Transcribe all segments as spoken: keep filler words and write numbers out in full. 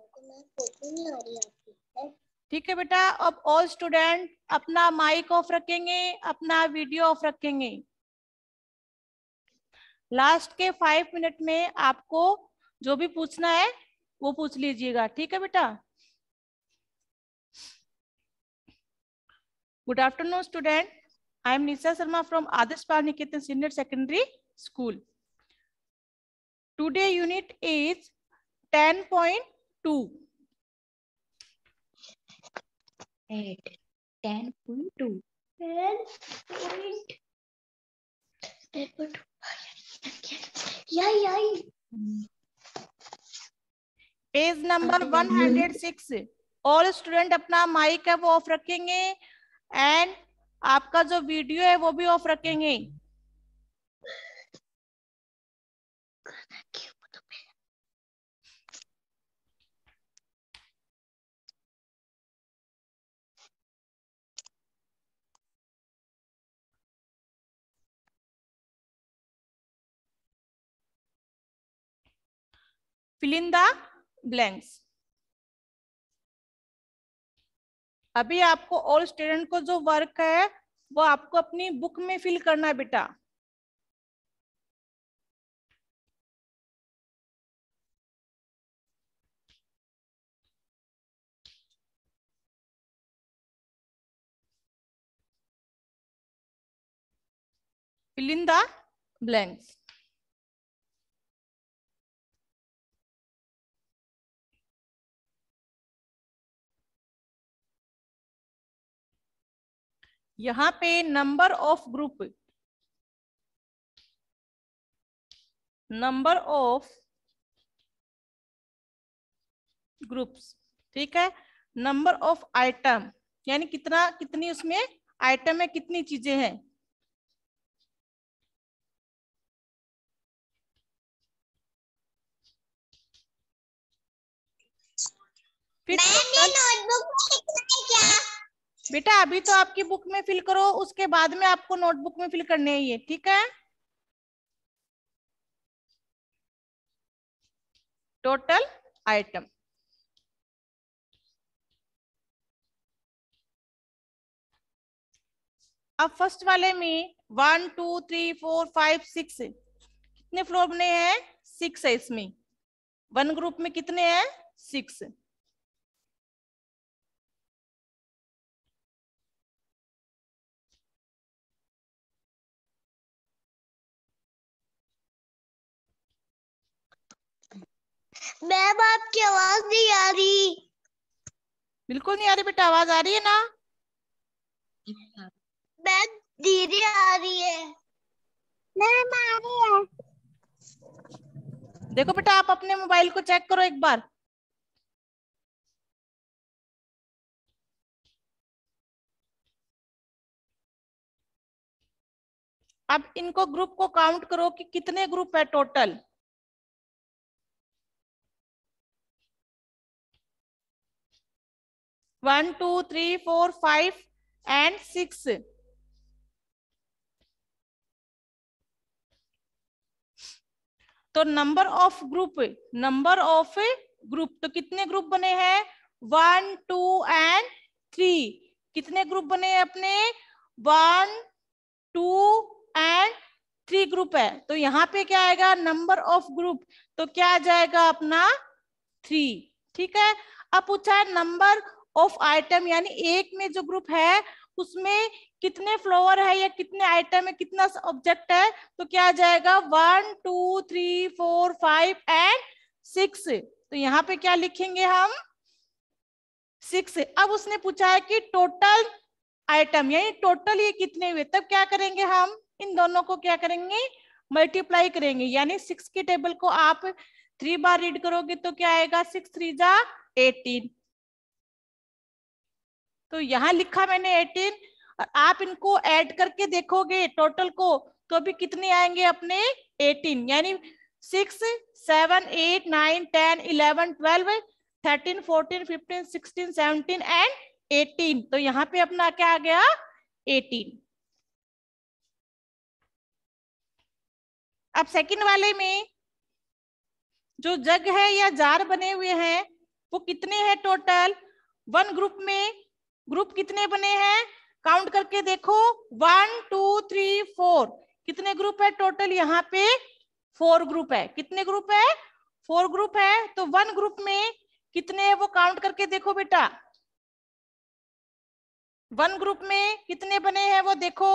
ठीक है बेटा। अब ऑल स्टूडेंट अपना माइक ऑफ रखेंगे, अपना वीडियो ऑफ रखेंगे। लास्ट के फाइव मिनट में आपको जो भी पूछना है वो पूछ लीजिएगा, ठीक है बेटा। Good afternoon student, I am Nisha Sharma from Adarsh Bal Niketan senior secondary school. Today unit is ten point two. Ten point two page number one hundred six. All student अपना माइक है वो ऑफ रखेंगे एंड आपका जो वीडियो है वो भी ऑफ रखेंगे। fill in the blanks। अभी आपको ऑल स्टूडेंट को जो वर्क है वो आपको अपनी बुक में फिल करना है बेटा। fill in the blanks। यहाँ पे number of group, number of groups, ठीक है। नंबर ऑफ आइटम यानी कितना कितनी उसमें आइटम है, कितनी चीजें हैं। फिर नोटबुक में लिखना है क्या? बेटा अभी तो आपकी बुक में फिल करो, उसके बाद में आपको नोटबुक में फिल करने हैं ये, ठीक है। Total item. अब फर्स्ट वाले में one two three four five six कितने फ्लोर बने हैं? सिक्स है इसमें। वन ग्रुप में कितने हैं? सिक्स। मैम आपकी आवाज नहीं आ रही। बिल्कुल नहीं आ रही बेटा, आवाज आ रही है ना? मैम धीरे आ रही है। मैम आ रही है। देखो बेटा आप अपने मोबाइल को चेक करो एक बार। अब इनको ग्रुप को काउंट करो कि कितने ग्रुप है total. One two three four five and six. तो number of group, number of group तो कितने ग्रुप बने हैं? One two and three. कितने ग्रुप बने हैं अपने? One two and three group है। तो यहाँ पे क्या आएगा? Number of group. तो क्या आ जाएगा अपना? थ्री, ठीक है। अब पूछा है नंबर ऑफ आइटम, यानी एक में जो ग्रुप है उसमें कितने फ्लोवर है या कितने आइटम है, कितना ऑब्जेक्ट है। तो क्या आ जाएगा? One two three four five and six. तो यहाँ पे क्या लिखेंगे हम? सिक्स। अब उसने पूछा है कि टोटल आइटम यानी टोटल ये कितने हुए, तब क्या करेंगे हम? इन दोनों को क्या करेंगे? मल्टीप्लाई करेंगे। यानी सिक्स की टेबल को आप थ्री बार रीड करोगे तो क्या आएगा? सिक्स थ्री जा एटीन। तो यहां लिखा मैंने एटीन, और आप इनको ऐड करके देखोगे टोटल को तो अभी कितने आएंगे अपने? एटीन। यानी six seven eight nine ten eleven twelve thirteen fourteen fifteen sixteen seventeen and eighteen. तो यहाँ पे अपना क्या आ गया? एटीन। अब सेकंड वाले में जो जग है या जार बने हुए हैं वो कितने हैं टोटल? वन ग्रुप में ग्रुप कितने बने हैं? काउंट करके देखो, वन टू थ्री फोर, कितने ग्रुप है टोटल? यहाँ पे फोर ग्रुप है। कितने ग्रुप है? फोर ग्रुप है। तो वन ग्रुप में कितने है वो काउंट करके देखो बेटा। वन ग्रुप में कितने बने हैं वो देखो।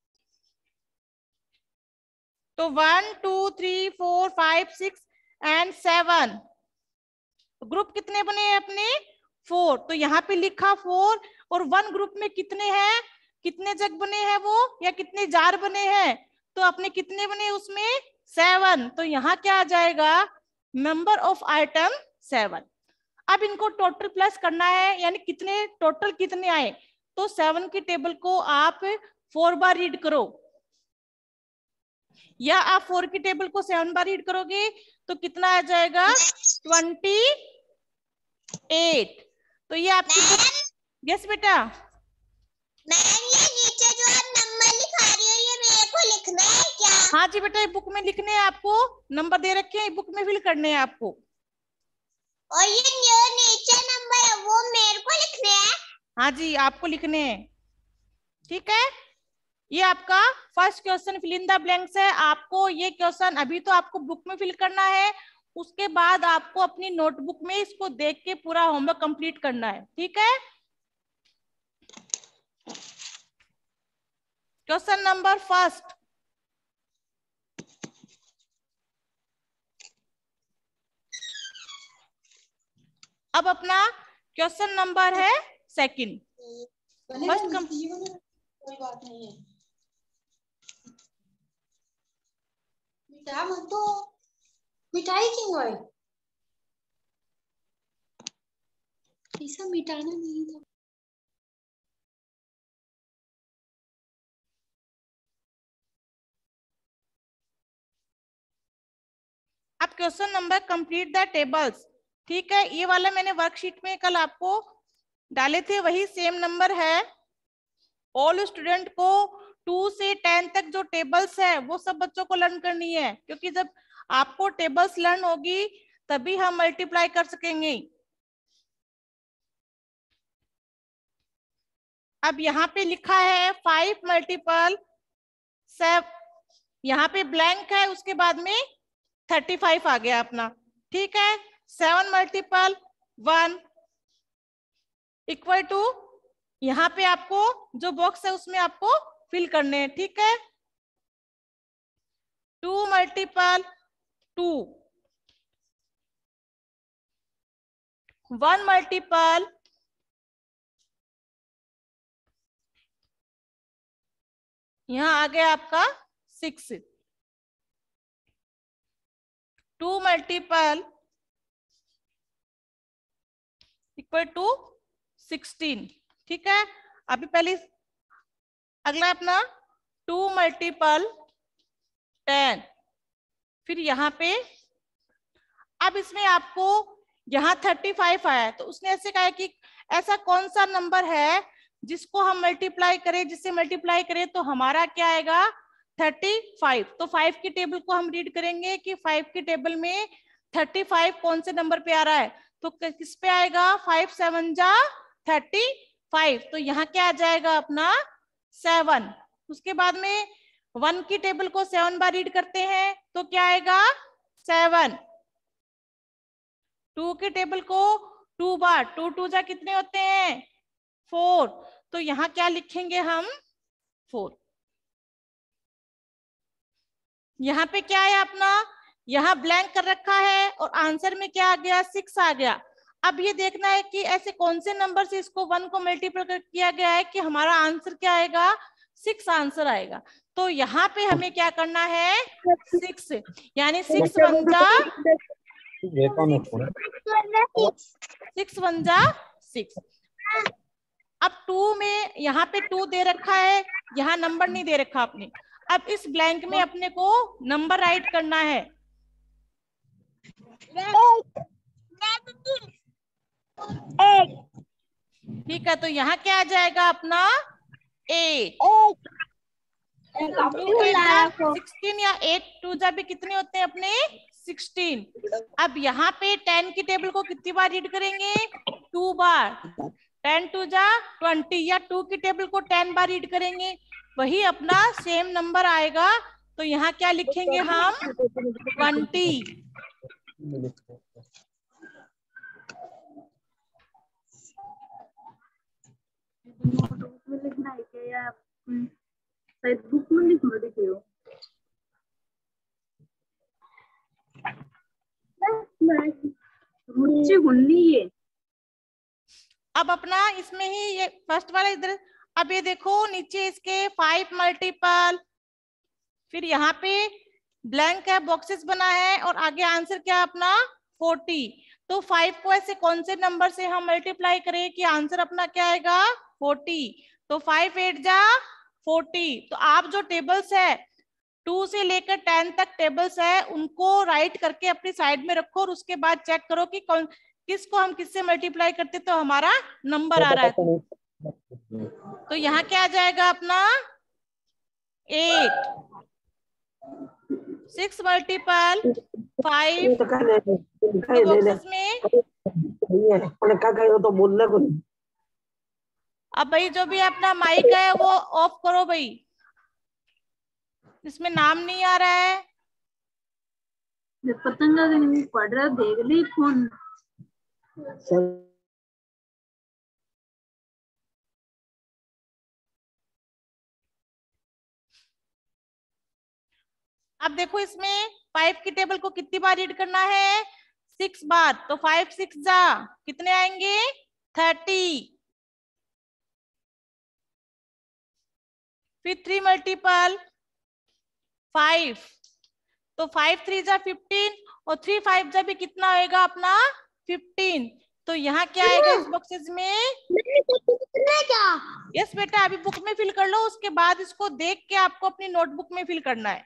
तो one two three four five six and seven, group कितने बने हैं अपने? फोर। तो यहाँ पे लिखा फोर, और वन ग्रुप में कितने हैं, कितने जग बने हैं वो, या कितने जार बने हैं? तो अपने कितने बने उसमें? सेवन। तो यहाँ क्या आ जाएगा? Number of item seven. अब इनको टोटल प्लस करना है, यानी कितने टोटल कितने आए। तो सेवन की टेबल को आप फोर बार रीड करो, या आप फोर की टेबल को सेवन बार रीड करोगे तो कितना आ जाएगा? Twenty eight. तो ये आपकी, यस बेटा। मैम ये नीचे जो आप नंबर लिखा रही हो ये मेरे को लिखना है क्या? हाँ जी बेटा, बुक में लिखने हैं आपको, नंबर दे रखे हैं, बुक में फिल करने हैं आपको। और ये जो नीचे नंबर है वो मेरे को लिखने हैं? हाँ जी, आपको लिखने हैं। ठीक है, ये आपका first question fill in the blanks है। आपको ये क्वेश्चन अभी तो आपको बुक में फिल करना है, उसके बाद आपको अपनी नोटबुक में इसको देख के पूरा होमवर्क कंप्लीट करना है। ठीक है, क्वेश्चन नंबर फर्स्ट, अब अपना क्वेश्चन नंबर है सेकंड। फर्स्ट कम कोई बात नहीं है, मिटा मत दो, मिटाई क्यों है? ऐसा मिटाना नहीं था। अब question number complete the tables. ठीक है, ये वाला मैंने वर्कशीट में कल आपको डाले थे, वही सेम नंबर है। ऑल स्टूडेंट को टू से टेन तक जो टेबल्स है वो सब बच्चों को लर्न करनी है, क्योंकि जब आपको टेबल्स लर्न होगी तभी हम मल्टीप्लाई कर सकेंगे। अब यहाँ पे लिखा है फाइव मल्टीपल सेव, यहाँ पे ब्लैंक है, उसके बाद में थर्टी फाइव आ गया अपना। ठीक है, seven multiple one equal to, यहाँ पे आपको जो बॉक्स है उसमें आपको फिल करने हैं। ठीक है, two multiple two, one multiple यहाँ आ गया आपका six, two multiple equal to sixteen. ठीक है, अभी पहले अगला अपना टू मल्टीपल टेन, फिर यहाँ पे अब इसमें आपको यहाँ थर्टी फाइव आया, तो उसने ऐसे कहा है कि ऐसा कौन सा नंबर है जिसको हम मल्टीप्लाई करें, जिससे मल्टीप्लाई करें तो हमारा क्या आएगा? Thirty five. तो फाइव की टेबल को हम रीड करेंगे कि फाइव की टेबल में थर्टी फाइव कौन से नंबर पे आ रहा है। तो किस पे आएगा? फाइव सेवन जा थर्टी फाइव। तो यहाँ क्या आ जाएगा अपना? सेवन। उसके बाद में वन की टेबल को सेवन बार रीड करते हैं तो क्या आएगा? सेवन। टू की टेबल को टू बार, टू टू जा कितने होते हैं? फोर। तो यहाँ क्या लिखेंगे हम? फोर। यहाँ पे क्या है अपना? यहाँ ब्लैंक कर रखा है और आंसर में क्या आ गया? सिक्स आ गया। अब ये देखना है कि ऐसे कौन से नंबर से इसको वन को मल्टीप्लाई किया गया है कि हमारा आंसर क्या आएगा? सिक्स आंसर आएगा। तो यहाँ पे हमें क्या करना है? सिक्स, यानी सिक्स वन जा सिक्स वन जा सिक्स। अब टू में यहाँ पे टू दे रखा है, यहाँ नंबर नहीं दे रखा आपने। अब इस ब्लैंक में अपने को नंबर राइट करना है। ठीक है, तो यहाँ क्या आ जाएगा अपना? एट। टू एट जा सिक्सटीन, या एट टू जा भी कितने होते हैं अपने? सिक्सटीन। अब यहाँ पे टेन की टेबल को कितनी बार रीड करेंगे? टू बार। टेन टू जा ट्वेंटी, या टू की टेबल को टेन बार रीड करेंगे, वही अपना सेम नंबर आएगा। तो यहाँ क्या लिखेंगे हम? ट्वेंटी। नोटबुक में लिखना है क्या या शायद बुक में लिखना देखे हो? रुचि हुन्नी ये। अब अपना इसमें ही ये फर्स्ट वाला इधर, अब ये देखो नीचे इसके फाइव मल्टीपल, फिर यहाँ पे ब्लैंक है, बॉक्सेस बना है, और आगे आंसर क्या अपना फोर्टी। तो फाइव को ऐसे कौन से नंबर से हम मल्टीप्लाई करें कि आंसर अपना क्या आएगा? फोर्टी। तो फाइव एट जा फोर्टी। तो आप जो टेबल्स है टू से लेकर टेन तक टेबल्स है उनको राइट करके अपनी साइड में रखो, और उसके बाद चेक करो कि कौन किसको हम किससे मल्टीप्लाई करते तो हमारा नंबर आ रहा है। तो यहाँ क्या आ जाएगा अपना? Eight. Six multiple five boxes में। तो बोलना कुछ। अब भाई जो भी अपना माइक है वो ऑफ करो भाई, इसमें नाम नहीं आ रहा है। पतंगा पढ़ रहा देख ली फोन। अब देखो इसमें फाइव की टेबल को कितनी बार रीड करना है? सिक्स बार। तो फाइव सिक्स जा कितने आएंगे? थर्टी। फिर थ्री मल्टीपल फाइव, तो फाइव थ्री जा फिफ्टीन, और थ्री फाइव जा भी कितना आएगा अपना? फिफ्टीन। तो यहाँ क्या आएगा इस बॉक्सेस में? क्या? यस बेटा, अभी बुक में फिल कर लो, उसके बाद इसको देख के आपको अपनी नोटबुक में फिल करना है।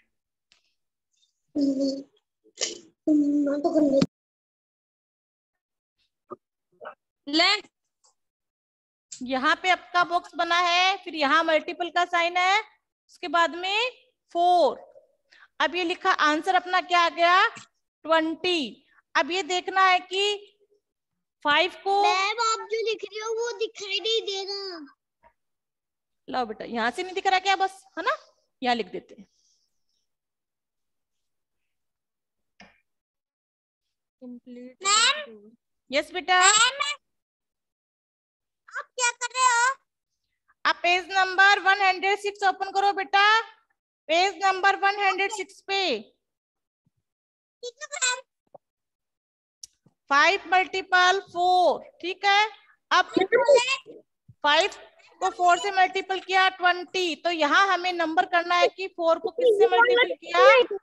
ले, यहाँ पे आपका बॉक्स बना है, फिर यहाँ मल्टीपल का साइन है, उसके बाद में फोर। अब ये लिखा आंसर अपना क्या आ गया? ट्वेंटी। अब ये देखना है कि फाइव को, मैम आप जो लिख रही हो वो दिखाई नहीं दे रहा। लो बेटा, यहाँ से नहीं दिख रहा क्या? बस है ना, यहाँ लिख देते हैं। मैम, यस बेटा। आप क्या कर रहे हो? आप page number one hundred six open करो बेटा, page number one hundred six पे। फाइव मल्टीपल फोर, ठीक है। अब फाइव को फोर से मल्टीपल किया ट्वेंटी, तो यहाँ हमें नंबर करना है कि फोर को किससे मल्टीपल किया?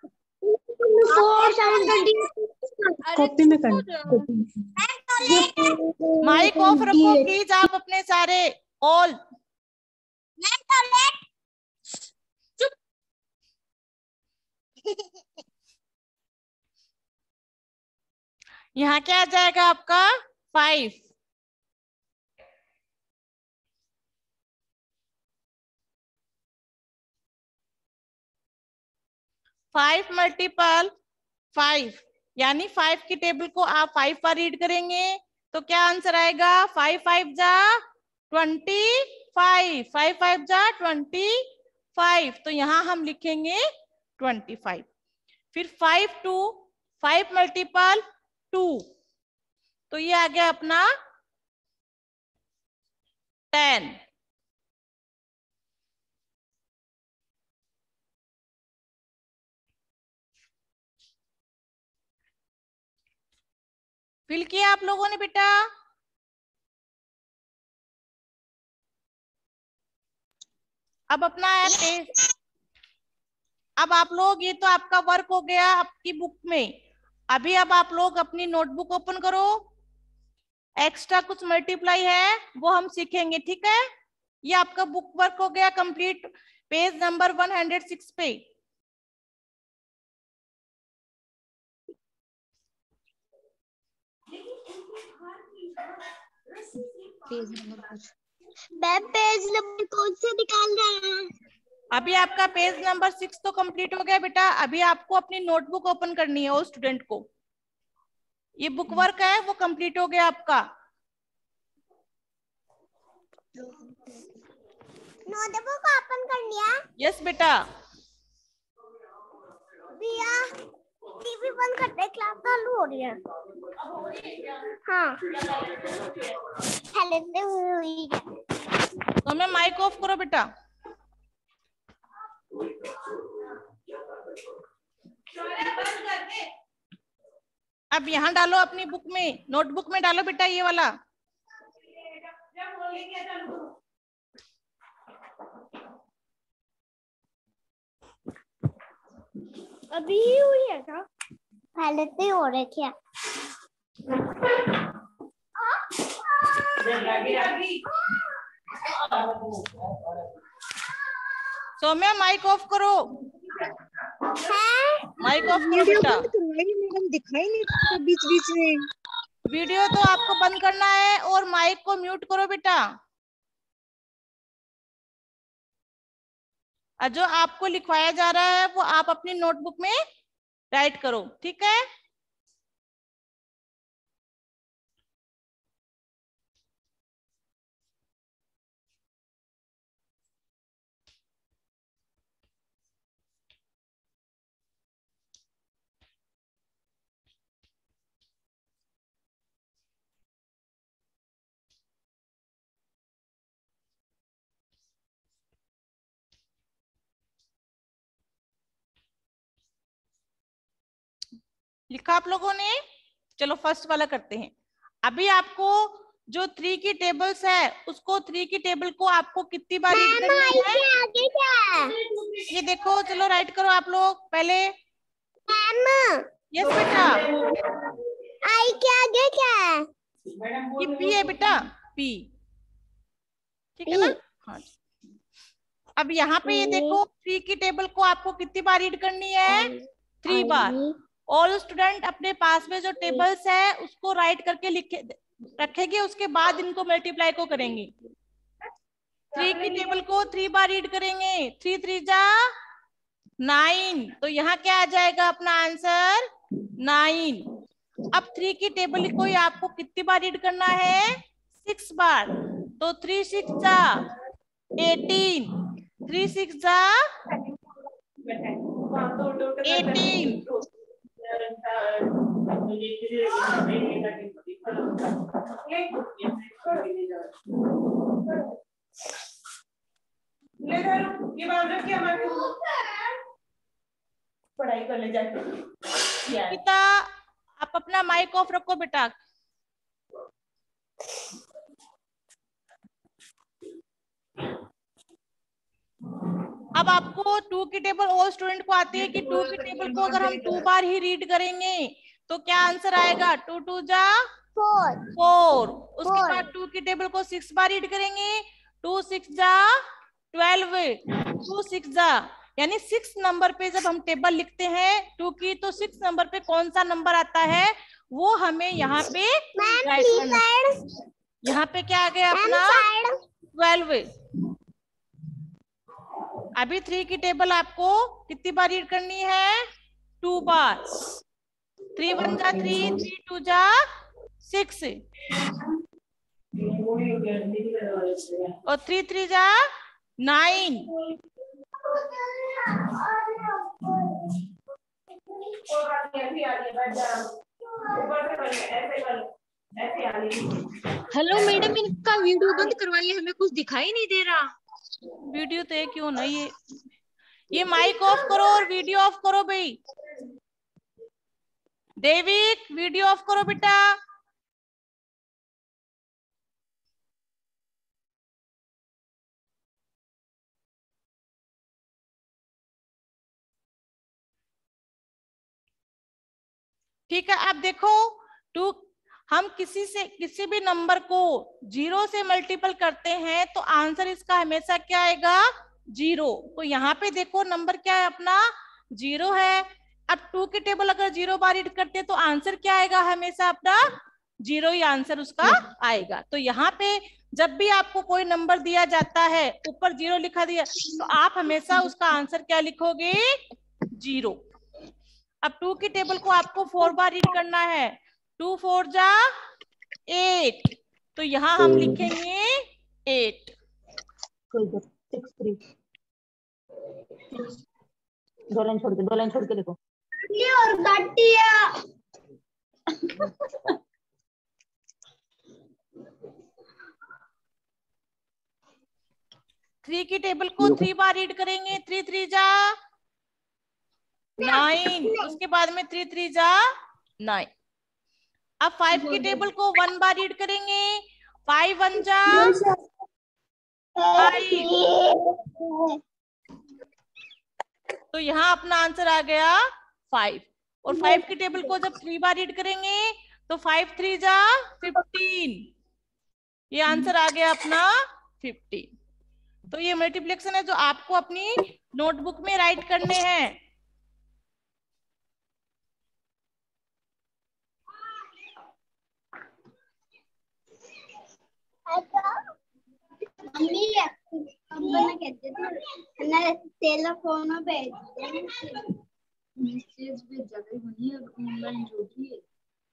कॉपी में कर। माइक ऑफ रखो प्लीज आप अपने सारे, ऑल। चुप। यहाँ क्या आ जाएगा आपका? फाइव। फाइव मल्टीपल फाइव, यानी फाइव की टेबल को आप फाइव बार रीड करेंगे तो क्या आंसर आएगा? फाइव फाइव जा ट्वेंटी फाइव, फाइव फाइव जा ट्वेंटी फाइव। तो यहाँ हम लिखेंगे ट्वेंटी फाइव। फिर five two, five multiple two, तो ये आ गया अपना टेन। फिल किया आप लोगों ने बेटा? अब अपना है पेज। अब आप लोग, ये तो आपका वर्क हो गया आपकी बुक में। अभी अब आप लोग अपनी नोटबुक ओपन करो, एक्स्ट्रा कुछ मल्टीप्लाई है वो हम सीखेंगे, ठीक है। ये आपका बुक वर्क हो गया complete, page number one hundred six पे। Page number ma'am page number कौन से निकालना है? अभी आपका पेज नंबर सिक्स तो कंप्लीट हो गया बेटा। अभी आपको अपनी नोटबुक ओपन करनी है, वो स्टूडेंट को ये बुक वर्क है वो कंप्लीट हो गया आपका। नोटबुक ओपन कर लिया? यस बेटा। भैया टीवी बंद कर दे, क्लास चालू हो रही है। हाँ पहले से हुई है। तो मैं माइक ऑफ करो बेटा। अब यहाँ डालो अपनी बुक में, नोटबुक में डालो बेटा ये वाला। अभी हुई है क्या? पहले से हो रहे क्या? सौम्या माइक ऑफ करो। माइक ऑफ करो बेटा। मैडम दिखाई नहीं देता बीच बीच में। वीडियो तो आपको बंद करना है और माइक को म्यूट करो बेटा। जो आपको लिखवाया जा रहा है वो आप अपनी नोटबुक में राइट करो, ठीक है। लिखा आप लोगों ने? चलो फर्स्ट वाला करते हैं। अभी आपको जो थ्री की टेबल्स है उसको थ्री की टेबल को आपको कितनी बार रीड करनी है? आगे क्या? ये देखो, चलो राइट करो आप लोग पहले। मैम यस बेटा। आई के आगे क्या है? ये पी है बेटा, पी, ठीक है ना? हाँ। अब यहाँ पे ये देखो, थ्री की टेबल को आपको कितनी बार रीड करनी है? थ्री बार। ऑल स्टूडेंट अपने पास में जो टेबल्स है उसको राइट करके लिखे रखेंगे, उसके बाद इनको मल्टीप्लाई को करेंगे। थ्री की टेबल को थ्री बार रीड करेंगे। थ्री थ्री जा नाइन, तो यहाँ क्या आ जाएगा अपना आंसर? नाइन। अब थ्री की टेबल को आपको कितनी बार रीड करना है? सिक्स बार। तो थ्री सिक्स जा एटीन, थ्री सिक्स जा एटीन। पढ़ाई कर ले जाके। पिता आप अपना माइक ऑफ रखो बेटा। अब आपको टू की टेबल ऑल स्टूडेंट को आती है कि टू की टेबल को अगर हम टू बार ही रीड करेंगे तो क्या आंसर आएगा? टू टू जा फोर फोर। उसके बाद टू की टेबल को सिक्स बार रीड करेंगे। टू सिक्स जा ट्वेल्व, टू सिक्स जा, यानी सिक्स नंबर पे जब हम टेबल लिखते हैं टू की, तो सिक्स नंबर पे कौन सा नंबर आता है वो हमें यहाँ पे राइट करना। यहाँ पे क्या आ गया अपना? ट्वेल्व। अभी थ्री की टेबल आपको कितनी बार रीड करनी है? टू बार। थ्री वन जा थ्री, थ्री टू जा सिक्स, और थ्री थ्री जा नाइन। हेलो मैडम, इनका वीडियो बंद करवाइए, हमें कुछ दिखाई नहीं दे रहा। वीडियो तो है क्यों नहीं? ये ये माइक ऑफ करो और वीडियो ऑफ करो भाई। देविक वीडियो ऑफ करो बेटा। ठीक है, अब देखो टू, हम किसी से किसी भी नंबर को जीरो से मल्टीपल करते हैं तो आंसर इसका हमेशा क्या आएगा? जीरो। तो यहाँ पे देखो नंबर क्या है अपना? जीरो है। अब टू की टेबल अगर जीरो बार रीड करते हैं तो आंसर क्या आएगा हमेशा अपना? जीरो ही आंसर उसका आएगा। तो यहाँ पे जब भी आपको कोई नंबर दिया जाता है, ऊपर जीरो लिखा दिया, तो आप हमेशा उसका आंसर क्या लिखोगे? जीरो। अब टू की टेबल को आपको फोर बार रीड करना है। टू फोर जा एट, तो यहाँ हम लिखेंगे एट। सिक्स थ्री, दो लाइन छोड़ के, दो लाइन छोड़ के देखो। और गट्टिया थ्री की टेबल को थ्री बार रीड करेंगे। थ्री थ्री जा नाइन, उसके बाद में थ्री थ्री जा नाइन। अब फाइव की टेबल को वन बार रीड करेंगे। फाइव वन जा फाइव, तो यहाँ अपना आंसर आ गया फाइव। और फाइव की टेबल को जब थ्री बार रीड करेंगे तो फाइव थ्री जा फिफ्टीन, ये आंसर आ गया अपना फिफ्टीन। तो ये मल्टीप्लिकेशन है जो आपको अपनी नोटबुक में राइट करने हैं। मम्मी कहते थे तेला फोन में भेज मैसेज भेजा गई होनी है ऑनलाइन जो भी है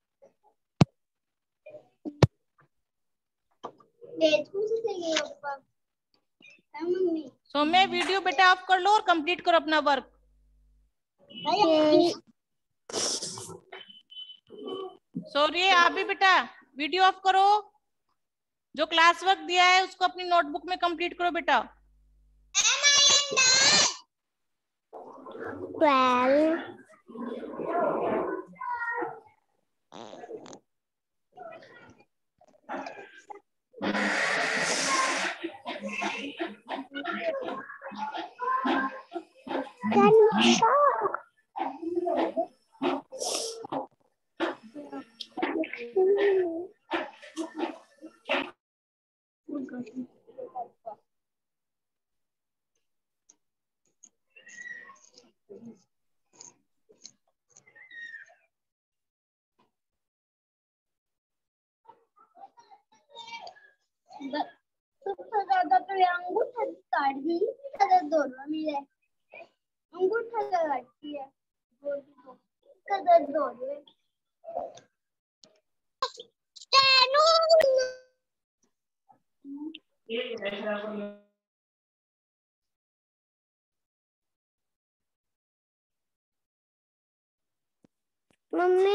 भेज कौन से चाहिए ऊपर मम्मी। सौम्या वीडियो बेटा ऑफ कर लो और कंप्लीट करो अपना वर्क। सॉरी आप भी बेटा वीडियो ऑफ करो, जो क्लास वर्क दिया है उसको अपनी नोटबुक में कंप्लीट करो बेटा। ट्वेल्व सबसे ज्यादा तो ये अंगूठा काट दी, ज्यादा दोनों मिले अंगूठा काटती है कदर दोनों मम्मी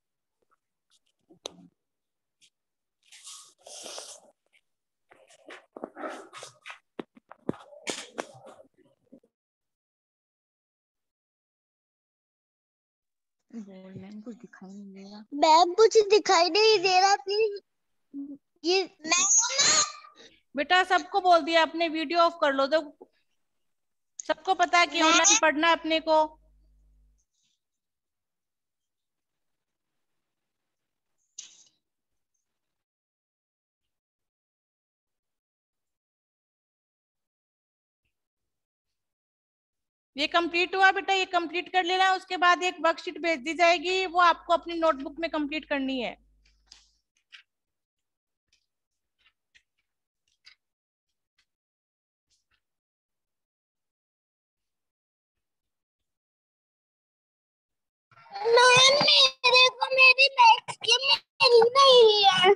मैम कुछ दिखाई नहीं दे रहा। मैम कुछ दिखाई नहीं दे रहा प्लीज। ये बेटा सबको बोल दिया अपने वीडियो ऑफ कर लो, तो सबको पता है कि ऑनलाइन पढ़ना है अपने को। ये कंप्लीट हुआ बेटा, ये कंप्लीट कर लेना। उसके बाद एक वर्कशीट भेज दी जाएगी, वो आपको अपनी नोटबुक में कंप्लीट करनी है। मेरे को मेरी मैथ्स की मिल नहीं है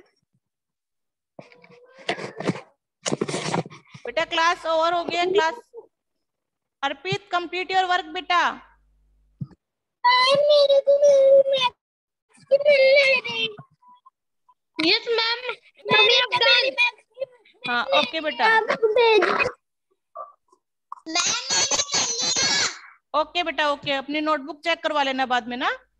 बेटा। क्लास ओवर हो गया। Class Arpit complete your work बेटा। मेरे को मेरी मैथ्स की मिल नहीं रही। यस मैम, मम्मी अब डन। हाँ ओके बेटा, ओके बेटा ओके। अपनी नोटबुक चेक करवा लेना बाद में ना।